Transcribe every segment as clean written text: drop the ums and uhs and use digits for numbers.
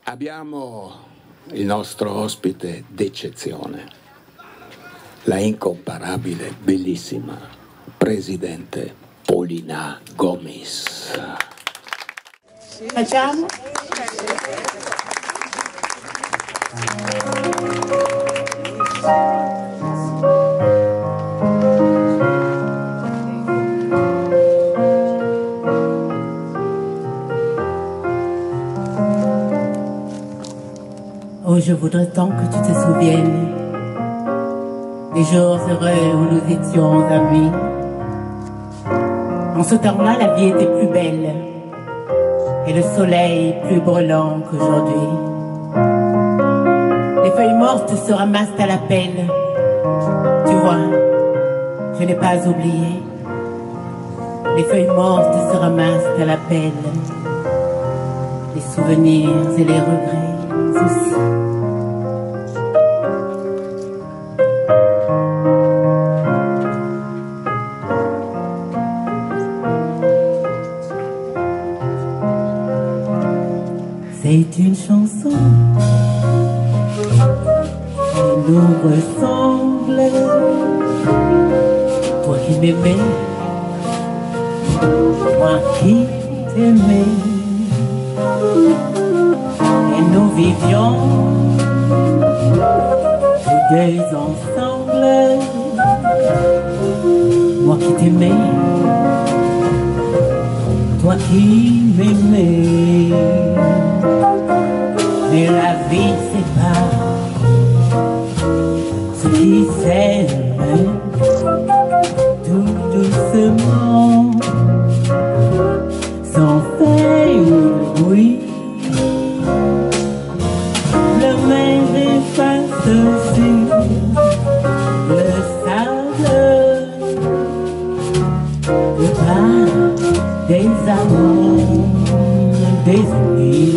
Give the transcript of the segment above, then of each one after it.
Abbiamo il nostro ospite d'eccezione, la incomparabile, bellissima presidente Paulina Gomis. Facciamo? Oh, je voudrais tant que tu te souviennes des jours heureux où nous étions amis. En ce temps-là, la vie était plus belle et le soleil plus brûlant qu'aujourd'hui. Les feuilles mortes se ramassent à la pelle. Tu vois, je n'ai pas oublié. Les feuilles mortes se ramassent à la pelle. Les souvenirs et les regrets aussi. C'est une chanson qui nous ressemble. Toi qui m'aimais, moi qui t'aimais, et nous vivions tous deux ensemble. Moi qui t'aimais, toi qui m'aimais. Mais la vie sépare ceux qui s'aiment tout doucement, sans faire de bruit. Le mer efface sur le sable le pas des amours désunis.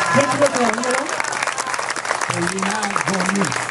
Paulina Gomis.